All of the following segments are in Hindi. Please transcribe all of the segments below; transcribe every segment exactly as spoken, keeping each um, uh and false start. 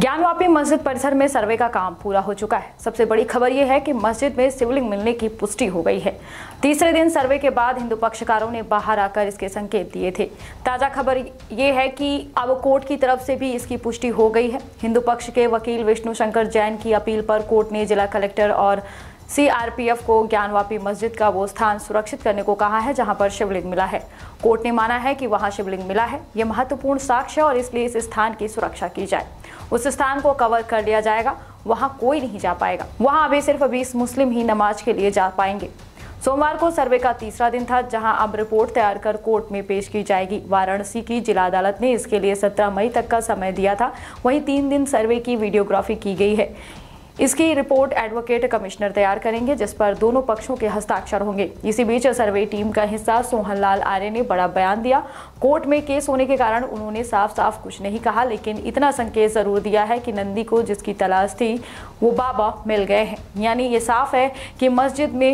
ज्ञानवापी मस्जिद परिसर में सर्वे का काम पूरा हो चुका है। सबसे बड़ी खबर यह है कि मस्जिद में शिवलिंग मिलने की पुष्टि हो गई है। तीसरे दिन सर्वे के बाद हिंदू पक्षकारों ने बाहर आकर इसके संकेत दिए थे। ताजा खबर यह है कि अब कोर्ट की तरफ से भी इसकी पुष्टि हो गई है। हिंदू पक्ष के वकील विष्णु शंकर जैन की अपील पर कोर्ट ने जिला कलेक्टर और सीआरपीएफ को ज्ञानवापी मस्जिद का वो स्थान सुरक्षित करने को कहा है जहां पर शिवलिंग मिला है। कोर्ट ने माना है कि वहां शिवलिंग मिला है, यह महत्वपूर्ण साक्ष्य है और इसलिए इस स्थान की सुरक्षा की जाए। उस स्थान को कवर कर लिया जाएगा, वहां कोई नहीं जा पाएगा। वहां अभी सिर्फ बीस मुस्लिम ही नमाज के लिए जा पाएंगे। सोमवार को सर्वे का तीसरा दिन था, जहां अब रिपोर्ट तैयार कर कोर्ट में पेश की जाएगी। वाराणसी की जिला अदालत ने इसके लिए सत्रह मई तक का समय दिया था। वहीं तीन दिन सर्वे की वीडियोग्राफी की गई है। इसकी रिपोर्ट एडवोकेट कमिश्नर तैयार करेंगे, जिस पर दोनों पक्षों के हस्ताक्षर होंगे। इसी बीच सर्वे टीम का हिस्सा सोहनलाल आर्य ने बड़ा बयान दिया। कोर्ट में केस होने के कारण उन्होंने साफ साफ कुछ नहीं कहा, लेकिन इतना संकेत जरूर दिया है कि नंदी को जिसकी तलाश थी वो बाबा मिल गए हैं। यानी ये साफ है कि मस्जिद में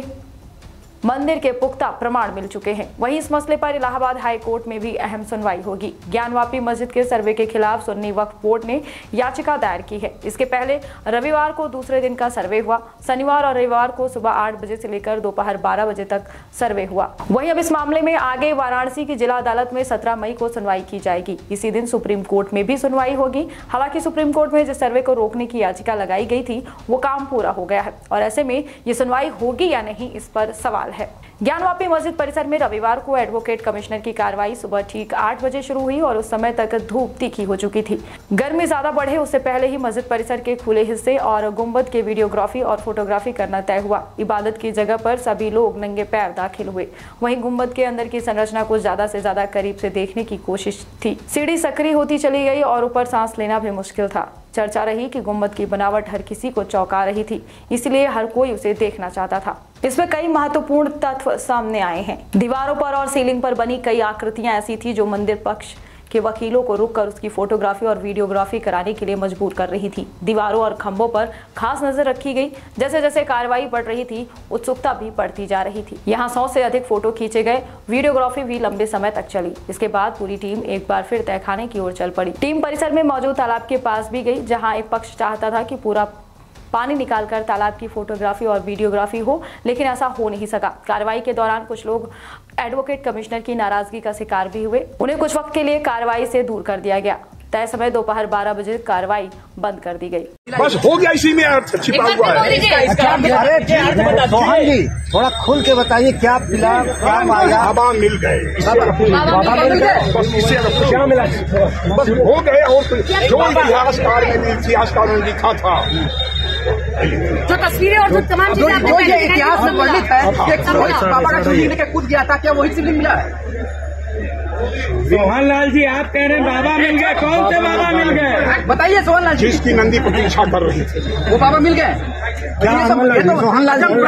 मंदिर के पुख्ता प्रमाण मिल चुके हैं। वहीं इस मसले पर इलाहाबाद हाई कोर्ट में भी अहम सुनवाई होगी। ज्ञानवापी मस्जिद के सर्वे के खिलाफ सुन्नी वक्फ बोर्ड ने याचिका दायर की है। इसके पहले रविवार को दूसरे दिन का सर्वे हुआ। शनिवार और रविवार को सुबह आठ बजे से लेकर दोपहर बारह बजे तक सर्वे हुआ। वहीं अब इस मामले में आगे वाराणसी की जिला अदालत में सत्रह मई को सुनवाई की जाएगी। इसी दिन सुप्रीम कोर्ट में भी सुनवाई होगी। हालांकि सुप्रीम कोर्ट में जिस सर्वे को रोकने की याचिका लगाई गई थी वो काम पूरा हो गया है और ऐसे में ये सुनवाई होगी या नहीं, इस पर सवाल है। ज्ञानवापी मस्जिद परिसर में रविवार को एडवोकेट कमिश्नर की कार्रवाई सुबह ठीक आठ बजे शुरू हुई और उस समय तक धूप तीखी हो चुकी थी। गर्मी ज्यादा बढ़े उससे पहले ही मस्जिद परिसर के खुले हिस्से और गुंबद के वीडियोग्राफी और फोटोग्राफी करना तय हुआ। इबादत की जगह पर सभी लोग नंगे पैर दाखिल हुए। वहीं गुंबद के अंदर की संरचना को ज्यादा से ज्यादा करीब से देखने की कोशिश थी। सीढ़ी सक्रिय होती चली गई और ऊपर सांस लेना भी मुश्किल था। चर्चा रही कि गुंबद की बनावट हर किसी को चौंका रही थी, इसलिए हर कोई उसे देखना चाहता था। इसमें कई महत्वपूर्ण तत्व सामने आए हैं। दीवारों पर और सीलिंग पर बनी कई आकृतियां ऐसी थी जो मंदिर पक्ष के वकीलों को रुककर उसकी फोटोग्राफी और वीडियोग्राफी कराने के लिए मजबूर कर रही थी। दीवारों और खंभों पर खास नजर रखी गई। जैसे जैसे कार्रवाई बढ़ रही थी, उत्सुकता भी बढ़ती जा रही थी। यहाँ सौ से अधिक फोटो खींचे गए। वीडियोग्राफी भी लंबे समय तक चली। इसके बाद पूरी टीम एक बार फिर तहखाने की ओर चल पड़ी। टीम परिसर में मौजूद तालाब के पास भी गई, जहाँ एक पक्ष चाहता था कि पूरा पानी निकालकर तालाब की फोटोग्राफी और वीडियोग्राफी हो, लेकिन ऐसा हो नहीं सका। कार्रवाई के दौरान कुछ लोग एडवोकेट कमिश्नर की नाराजगी का शिकार भी हुए। उन्हें कुछ वक्त के लिए कार्रवाई से दूर कर दिया गया। तय समय दोपहर बारह बजे कार्रवाई बंद कर दी गई। बस हो गया, इसी में छिपा हुआ है। सोहन जी, थोड़ा खुल के बताइए क्या मिला, क्या माया? बाबा मिल गए, बाबा मिल गए, बस इससे क्या मिला? बस हो गए। और जो इतिहासकार ने भी इतिहासकारों ने लिखा था, जो तस्वीरें और जो तमाम जो जो ये इतिहास में वर्णित है कि बाबा का शिवलिंग लेकर कूद गया था, क्या वही शिवलिंग मिला है? सोहनलाल जी, आप कह रहे हैं बाबा मिल गए। कौन से बाबा मिल गए? बताइए सोहनलाल जी। जिसकी नंदी प्रतीक्षा कर रही थी वो बाबा मिल गए। सोहनलाल जी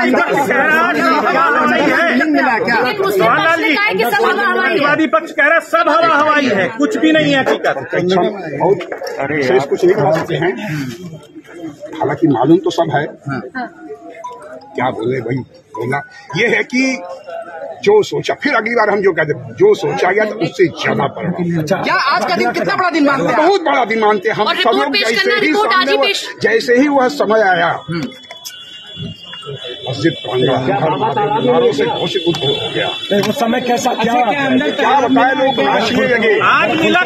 मिला क्या? सोहनलाल जी, प्रतिवादी पक्ष कह रहा सब हवा हवाई है, कुछ भी नहीं है हकीकत। बहुत शेष कुछ नहीं करा सकते हैं। हालांकि मालूम तो सब है। क्या बोले भाई, बोला ये है कि जो सोचा, फिर अगली बार हम जो कहते जो सोचा गया तो उससे ज्यादा बड़ा। क्या आज का दिन कितना बड़ा दिन मानते हैं? बहुत बड़ा दिन मानते हैं हम सब लोग। जैसे ही सामने जैसे ही वह समय आया, मस्जिद प्रांगण से घोषित हो गया। उस समय कैसा क्या क्या बताए, लोग नाचने लगे। आज मिला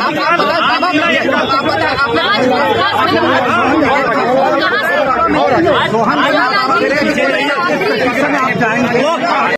सोहन आप जाएंगे।